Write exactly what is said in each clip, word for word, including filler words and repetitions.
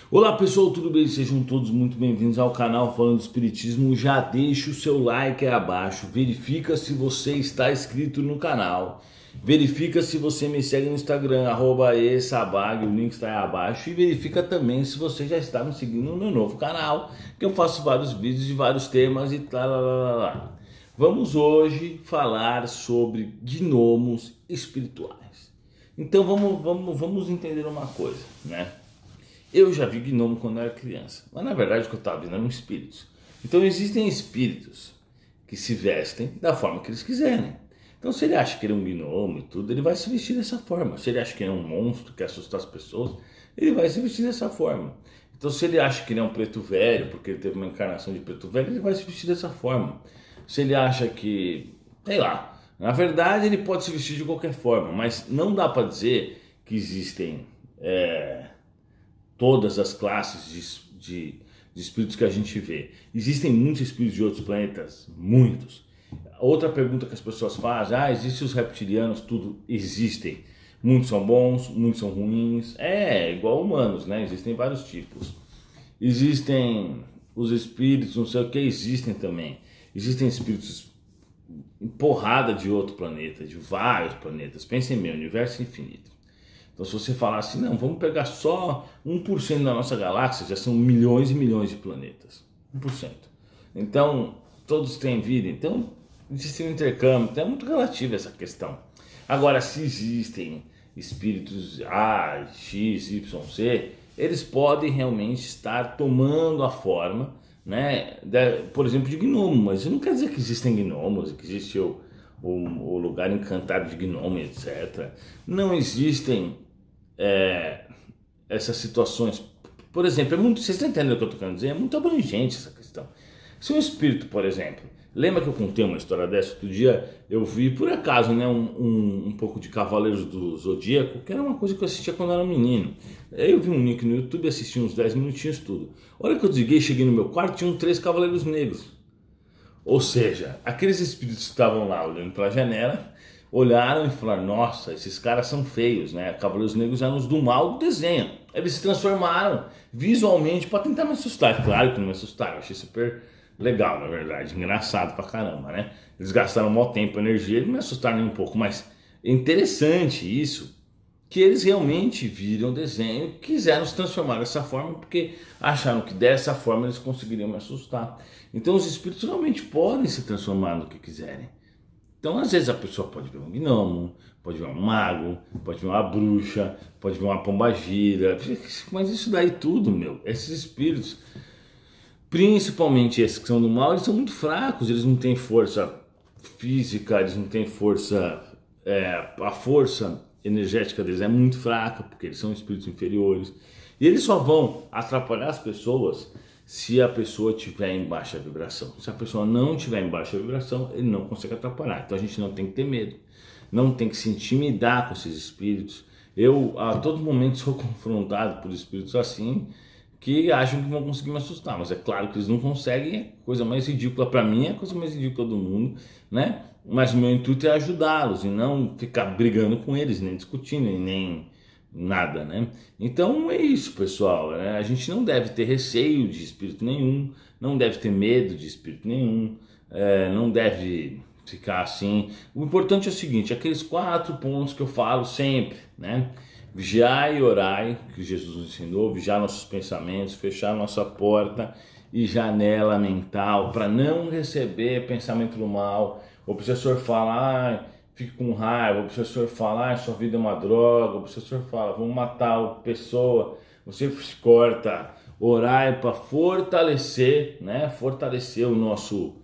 Olá pessoal, tudo bem? Sejam todos muito bem-vindos ao canal Falando do Espiritismo. Já deixa o seu like aí abaixo, verifica se você está inscrito no canal, verifica se você me segue no Instagram, arroba esabag, o link está aí abaixo, e verifica também se você já está me seguindo no meu novo canal, que eu faço vários vídeos de vários temas e tal, lá, lá, lá, lá. Vamos hoje falar sobre gnomos espirituais. Então vamos, vamos, vamos entender uma coisa, né? Eu já vi gnomo quando eu era criança, mas na verdade o que eu estava vendo eram espíritos. Então existem espíritos que se vestem da forma que eles quiserem. Então se ele acha que ele é um gnomo e tudo, ele vai se vestir dessa forma. Se ele acha que ele é um monstro que assusta as pessoas, ele vai se vestir dessa forma. Então se ele acha que ele é um preto velho, porque ele teve uma encarnação de preto velho, ele vai se vestir dessa forma. Se ele acha que, sei lá, na verdade ele pode se vestir de qualquer forma, mas não dá para dizer que existem... É... todas as classes de, de, de espíritos que a gente vê. Existem muitos espíritos de outros planetas, muitos. Outra pergunta que as pessoas fazem, ah, existem os reptilianos, tudo, existem. Muitos são bons, muitos são ruins, é igual humanos, né? Existem vários tipos. Existem os espíritos, não sei o que, existem também. Existem espíritos em porrada de outro planeta, de vários planetas. Pensem bem, o universo é infinito. Então se você falar assim, não, vamos pegar só um por cento da nossa galáxia, já são milhões e milhões de planetas. um por cento. Então, todos têm vida, então existe um intercâmbio, então é muito relativo essa questão. Agora, se existem espíritos A, X, Y, Z, eles podem realmente estar tomando a forma, né, de, por exemplo, de gnomo, mas isso não quer dizer que existem gnomos, que existe o, o, o lugar encantado de gnomo, etcétera. Não existem É, essas situações, por exemplo, é muito, vocês estão entendendo o que eu estou querendo dizer? É muito abrangente essa questão. Se um espírito, por exemplo, lembra que eu contei uma história dessa outro dia? Eu vi por acaso, né, um, um, um pouco de Cavaleiros do Zodíaco, que era uma coisa que eu assistia quando eu era menino. Aí eu vi um link no YouTube, assisti uns dez minutinhos, tudo. A hora que eu desliguei, cheguei no meu quarto, tinham três Cavaleiros Negros. Ou seja, aqueles espíritos que estavam lá olhando para a janela, olharam e falaram, nossa, esses caras são feios, né? Cavaleiros Negros eram os do mal do desenho. Eles se transformaram visualmente para tentar me assustar. Claro que não me assustaram, eu achei super legal, na verdade, engraçado pra caramba, né? Eles gastaram um maior tempo, energia, e não me assustaram nem um pouco, mas é interessante isso, que eles realmente viram o desenho e quiseram se transformar dessa forma, porque acharam que dessa forma eles conseguiriam me assustar. Então os espíritos realmente podem se transformar no que quiserem. Então, às vezes a pessoa pode ver um gnomo, pode ver um mago, pode ver uma bruxa, pode ver uma pombagira, mas isso daí tudo, meu, esses espíritos, principalmente esses que são do mal, eles são muito fracos, eles não têm força física, eles não têm força, é, a força energética deles é muito fraca, porque eles são espíritos inferiores, e eles só vão atrapalhar as pessoas se a pessoa tiver em baixa vibração. Se a pessoa não tiver em baixa vibração, ele não consegue atrapalhar. Então a gente não tem que ter medo, não tem que se intimidar com esses espíritos. Eu a todo momento sou confrontado por espíritos assim, que acham que vão conseguir me assustar, mas é claro que eles não conseguem, é a coisa mais ridícula para mim, é a coisa mais ridícula do mundo, né? Mas o meu intuito é ajudá-los e não ficar brigando com eles, nem discutindo, nem nada, né? Então é isso, pessoal, né? A gente não deve ter receio de espírito nenhum, não deve ter medo de espírito nenhum, é, não deve ficar assim. O importante é o seguinte, aqueles quatro pontos que eu falo sempre, né? Vigiai e orai, que Jesus nos ensinou, vigiar nossos pensamentos, fechar nossa porta e janela mental para não receber pensamento do mal. O professor fala, ah, fique com raiva, o professor fala, ah, sua vida é uma droga, o professor fala, vamos matar a pessoa, você corta, orar para fortalecer, né, fortalecer o nosso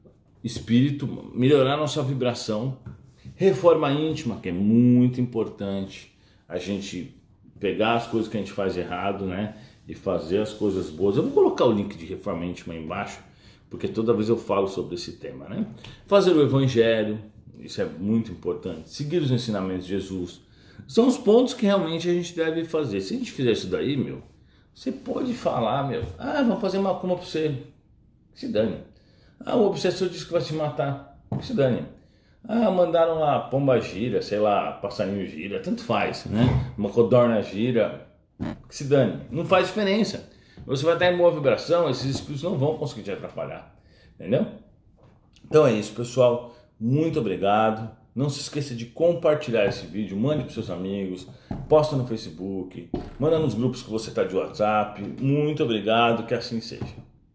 espírito, melhorar a nossa vibração, reforma íntima, que é muito importante, a gente pegar as coisas que a gente faz errado, né, e fazer as coisas boas. Eu vou colocar o link de reforma íntima aí embaixo, porque toda vez eu falo sobre esse tema, né, fazer o evangelho, isso é muito importante. Seguir os ensinamentos de Jesus. São os pontos que realmente a gente deve fazer. Se a gente fizer isso daí, meu, você pode falar, meu, ah, vamos fazer uma coma pra você. Se dane. Ah, o obsessor disse que vai te matar. Se dane. Ah, mandaram a pomba gira, sei lá, passarinho gira, tanto faz, né? Uma codorna gira. que se dane, não faz diferença. Você vai estar em boa vibração, esses espíritos não vão conseguir te atrapalhar, entendeu? Então é isso, pessoal, muito obrigado. Não se esqueça de compartilhar esse vídeo, mande para seus amigos, posta no Facebook, manda nos grupos que você está de WhatsApp. Muito obrigado, que assim seja.